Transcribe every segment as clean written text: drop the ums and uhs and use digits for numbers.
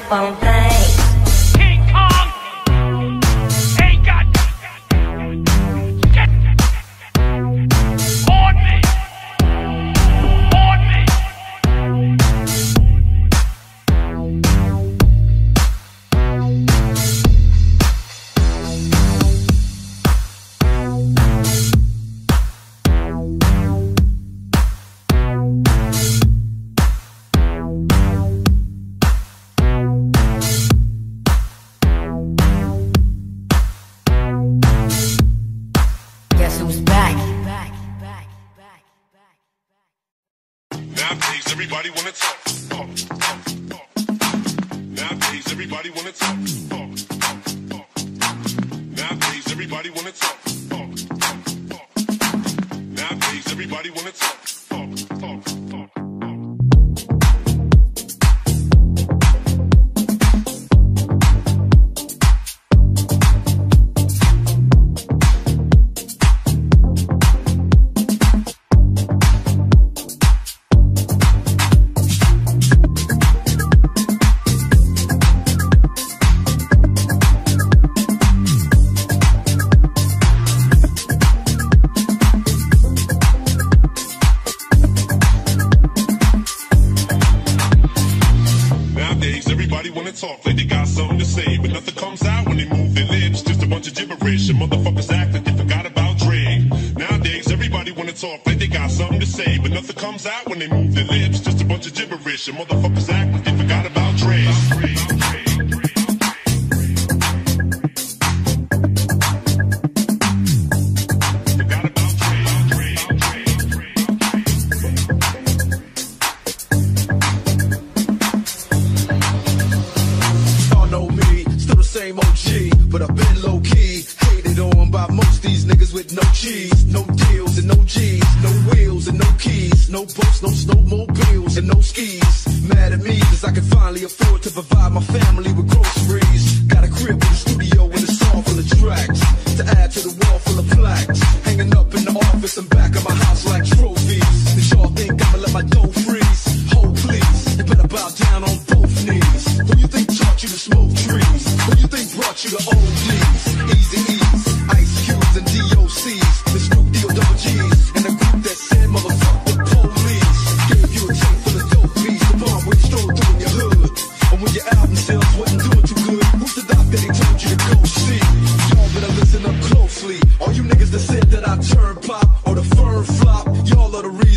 phone thing. King Kong ain't got shit on me. On me. Guess who's back? Nowadays, everybody wanna talk. Nowadays, everybody wanna talk. Nowadays, everybody wanna talk. Nowadays, everybody wanna talk. Everybody wanna talk like they got something to say, but nothing comes out when they move their lips. Just a bunch of gibberish, and motherfuckers act like they forgot about Dre. Nowadays, everybody wanna talk like they got something to say, but nothing comes out when they move their lips. Just a bunch of gibberish, and motherfuckers act like they forgot about Dre. Same OG, but I've been low-key hated on by most these niggas with no cheese, no deals and no G's, no wheels and no keys, no boats, no snowmobiles and no skis. Mad at me cause I can finally afford to provide my family with groceries. Got a crib with a studio and a song full of tracks to add to the wall full of plaques, hanging up in the office and back of my house like trophies. Did y'all think I'ma let my dough freeze? Hold please, you better bow down on both knees. Who you think taught you to smoke trees? Who you think brought you to OGs? Easy E's, Ice Cubes and DOCs, the Snoop Deal Double G's, and the group that said motherfuck the police. Gave you a tape full of dope beats, the bomb when you stroll through in your hood. And when your album sales wasn't doing too good, who's the doc that he told you to go see? Y'all better listen up closely. All you niggas that said that I turn pop or the firm flop, y'all are the real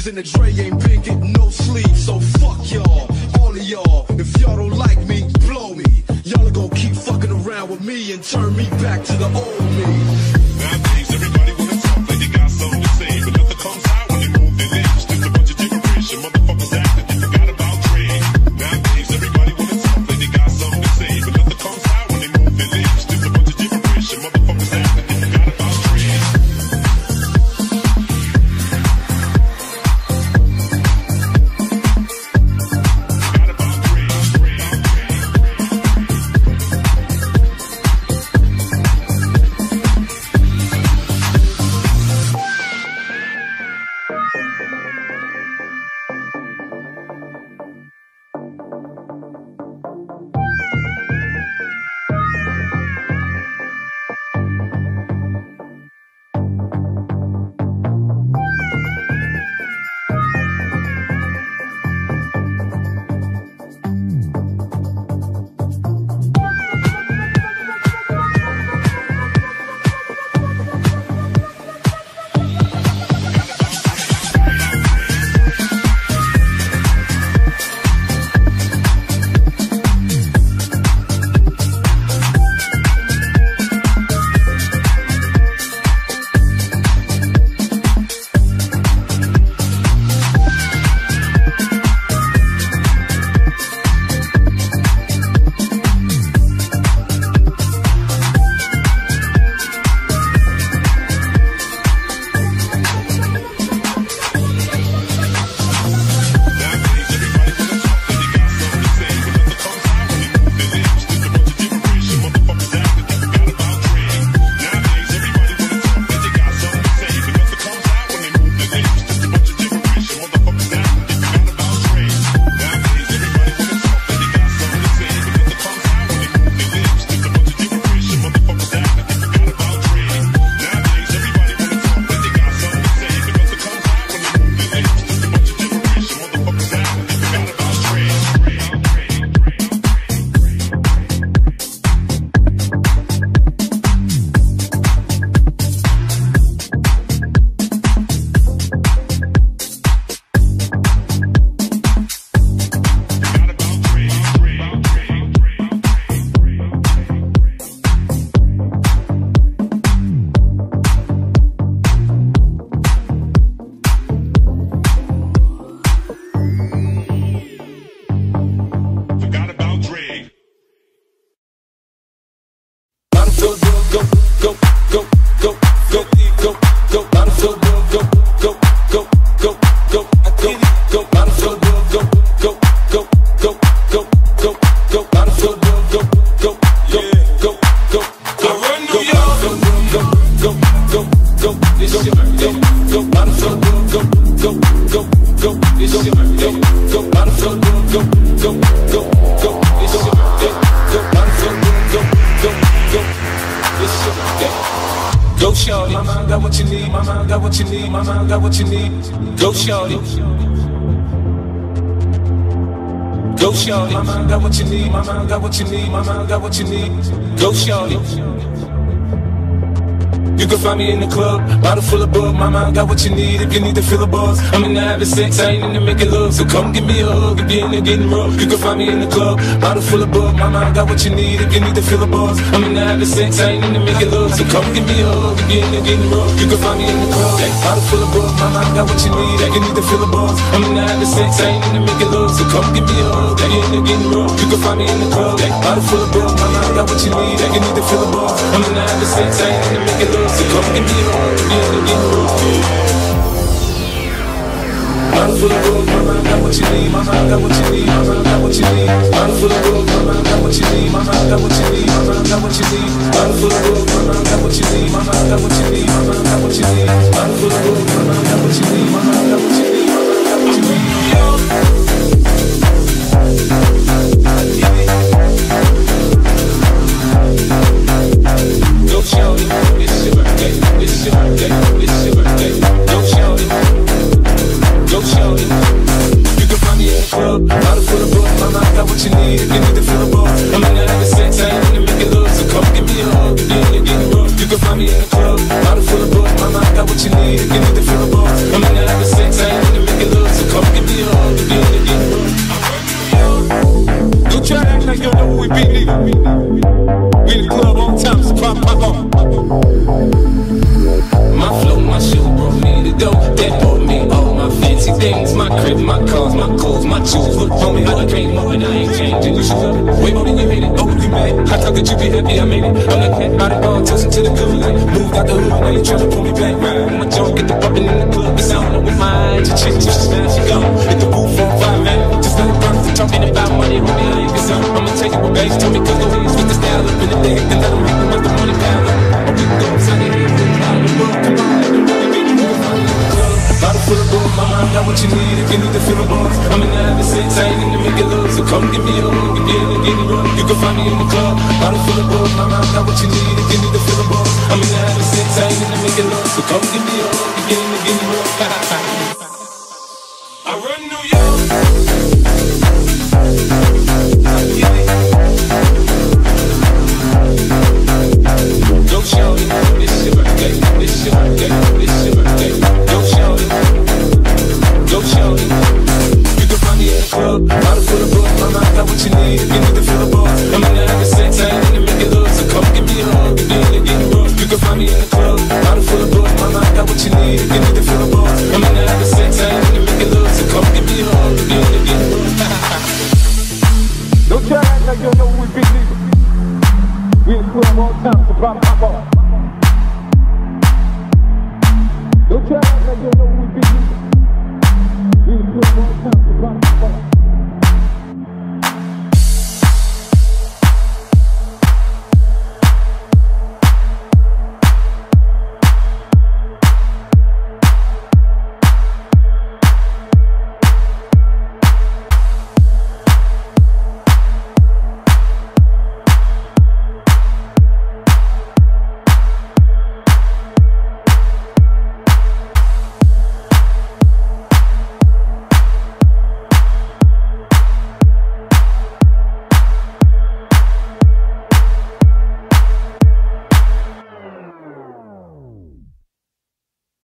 go, go, go, go, go, go, on the floor, go, go, go, go, go, go, go, on the floor, go, go, go, go, go, go, go, on the floor, go, go, go, go, go, go, I run New York, go, go, go, go, this shit, go, go, on the floor, go, go, go, go, this shit, go, go, on the floor, go, go, go, go, this shit, go, on the floor, go, go, go, this shit, go, shorty, mama got what you need, mama got what you need, mama got what you need, go shorty. Go shorty, mama got what you need, mama got what you need, mama got what you need, go shorty. You can find me in the club, bottle full of bug. Mama, I got what you need if you need to feel a buzz. I'm in the having sex, I ain't in the making love. So come give me a hug if you're in there getting rough. You can find me in the club, bottle full of bug. Mama, I got what you need if you need to feel a buzz. I'm in the having sex, I ain't in the making love. So come give me a hug if you're in there getting rough. You can find me in the club, bottle full of bug. Mama, I got what you need if you need to feel a buzz. I'm in the having sex, I ain't in the making love. So come give me a hug if you're in there getting rough. You can find me in the club, bottle full of bug. Mama, I got what you need if you need to feel a buzz. I'm in the having sex, I ain't in the making love. So come give me a hug. I'm full of gold, mama, I got what you need, mama, I got what you need, mama, I got what you need. I'm full of gold, mama, I got what you need, mama, I got what you need, mama, I got what you need. I'm full of gold, mama, I got what you need, mama, I got what you need, mama, I got what you need. I'm full of gold, mama, I got what you need, mama, I got what you need, mama, I got what you need. Go shorty, it's your birthday, it's your birthday, it's your birthday. Go shorty, go shorty. You can find me in the club, bottle full of bug. Mama, I got what you need if you need to feel a buzz. I'm in the having sex, I ain't in the making love. So come give me a hug if you're in there getting rough. You can find me in the club, bottle full of bug. Mama, I got what you need if you need to feel a buzz. I'm in the having sex, I ain't in the making love. So come give me a hug if you're in there getting rough. Don't try to act like you don't know who we be, nigga. We in the club all the time, so pop on. My flow, my shoe brought me the dough. That bought me all my fancy things. My crib, my cars, my clothes, my jewels. Look on me, I came more and I ain't changing. You should love it way more than you hate it. Oh, you mad? I thought that you be happy I made it. I'm like that, by the ball, toasting to the good light. Moved out the hood, now you tryna pull me back. Right, my junk, get the bumping in the club. It's on with my eyes, you chick, you should smash, you gone. Hit the roof on fire, man. Just let it burn, talking about money, homie, I ain't concerned. I'ma take it with bags, tell me cause the ways with the style up in the day. Then let them make the rest of money pile up. Or we can go upside the head, flip out the world. Come on, let them really be the bottle full of gold, mama, I got what you need if you need to feel a buzz. I'm in the having sex, I ain't in the making love. So come give me a hug if you're in there getting rough. You can find me in the club, bottle full of gold, mama, I got what you need if you need to feel a buzz. I'm in the having sex, I ain't in the making love. So come give me a hug if you're in there getting rough. I run New York. Go shorty, it's your birthday, it's your birthday, it's your birthday. Go shorty, go shorty. You can find me in the club, bottle full of bug. Mama, I got what you need if you need to feel a buzz. I'm in the having sex, I ain't in the making love. So come give me a hug if you're in there getting rough. You can find me in the club, bottle full of bug. Mama, I got what you need if you need to feel a buzz. I'm in the having sex, I ain't in the making love. So come give me a hug if you're in there getting rough. Don't try to act like you don't know who we be, nigga. We in the club all the time, so pop on.